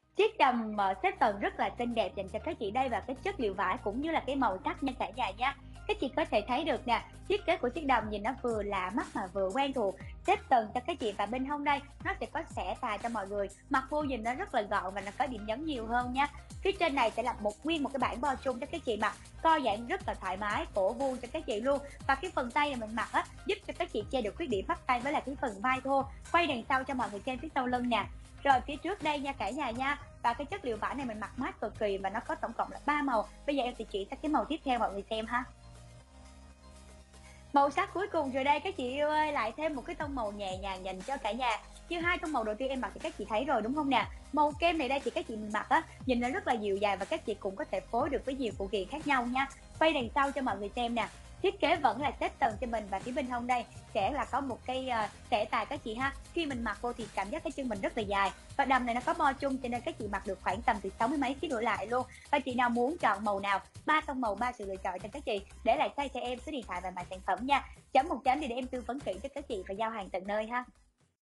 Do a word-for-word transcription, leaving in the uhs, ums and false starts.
Chiếc đầm, ờ, xếp tầng rất là xinh đẹp dành cho các chị đây và cái chất liệu vải cũng như là cái màu sắc nha cả nhà nha. Các chị có thể thấy được nè, thiết kế của chiếc đầm nhìn nó vừa lạ mắt mà vừa quen thuộc, xếp tầng cho các chị và bên hông đây nó sẽ có xẻ tài cho mọi người, mặc vô nhìn nó rất là gọn và nó có điểm nhấn nhiều hơn nha. Phía trên này sẽ là một nguyên một cái bảng bo trung cho các chị mặc, co giãn rất là thoải mái, cổ vuông cho các chị luôn. Và cái phần tay mà mình mặc á, giúp cho các chị che được khuyết điểm bắp tay với là cái phần vai thô. Quay đằng sau cho mọi người xem phía sau lưng nè. Rồi phía trước đây nha cả nhà nha, và cái chất liệu vải này mình mặc mát cực kỳ và nó có tổng cộng là ba màu. Bây giờ em sẽ chỉ ra cái màu tiếp theo mọi người xem ha. Màu sắc cuối cùng rồi đây các chị yêu ơi, lại thêm một cái tông màu nhẹ nhàng dành cho cả nhà. Như hai tông màu đầu tiên em mặc thì các chị thấy rồi đúng không nè? Màu kem này đây thì các chị mình mặc á, nhìn nó rất là dịu dàng và các chị cũng có thể phối được với nhiều phụ kiện khác nhau nha. Quay đằng sau cho mọi người xem nè. Thiết kế vẫn là xếp tầng cho mình và phía bên hông đây sẽ là có một cây uh, xẻ tài các chị ha. Khi mình mặc vô thì cảm giác cái chân mình rất là dài và đầm này nó có bo chung cho nên các chị mặc được khoảng tầm từ sáu mươi mấy ký đổ lại luôn. Và chị nào muốn chọn màu nào, ba tông màu, ba sự lựa chọn cho các chị, để lại size cho em số điện thoại và mã sản phẩm nha. Chấm một chấm thì để em tư vấn kỹ cho các chị và giao hàng tận nơi ha.